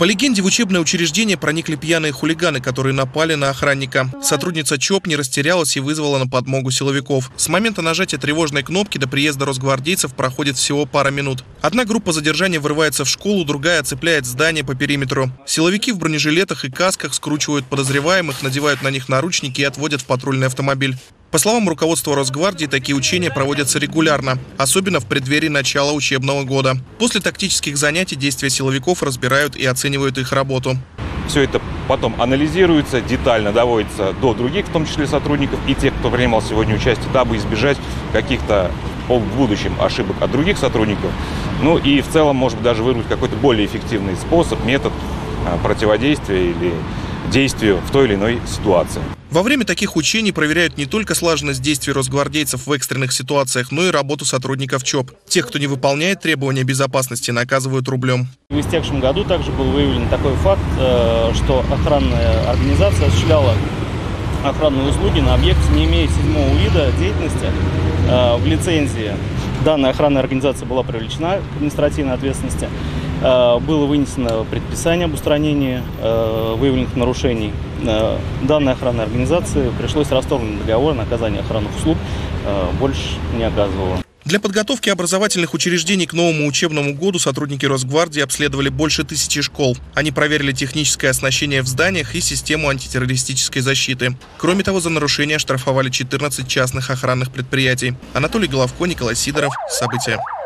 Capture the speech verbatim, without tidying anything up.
По легенде, в учебное учреждение проникли пьяные хулиганы, которые напали на охранника. Сотрудница ЧОП не растерялась и вызвала на подмогу силовиков. С момента нажатия тревожной кнопки до приезда росгвардейцев проходит всего пара минут. Одна группа задержания врывается в школу, другая оцепляет здание по периметру. Силовики в бронежилетах и касках скручивают подозреваемых, надевают на них наручники и отводят в патрульный автомобиль. По словам руководства Росгвардии, такие учения проводятся регулярно, особенно в преддверии начала учебного года. После тактических занятий действия силовиков разбирают и оценивают их работу. Все это потом анализируется, детально доводится до других, в том числе сотрудников и тех, кто принимал сегодня участие, дабы избежать каких-то в будущем ошибок от других сотрудников. Ну и в целом, может быть, даже выбрать какой-то более эффективный способ, метод противодействия или действию в той или иной ситуации. Во время таких учений проверяют не только слаженность действий росгвардейцев в экстренных ситуациях, но и работу сотрудников ЧОП. Тех, кто не выполняет требования безопасности, наказывают рублем. В истекшем году также был выявлен такой факт, что охранная организация осуществляла охранные услуги на объекте, не имея седьмого вида деятельности в лицензии. Данная охранная организация была привлечена к административной ответственности. Было вынесено предписание об устранении выявленных нарушений. Данной охранной организации пришлось расторгнуть договор на оказание охранных услуг, больше не оказывала. Для подготовки образовательных учреждений к новому учебному году сотрудники Росгвардии обследовали больше тысячи школ. Они проверили техническое оснащение в зданиях и систему антитеррористической защиты. Кроме того, за нарушение оштрафовали четырнадцать частных охранных предприятий. Анатолий Головко, Николай Сидоров. События.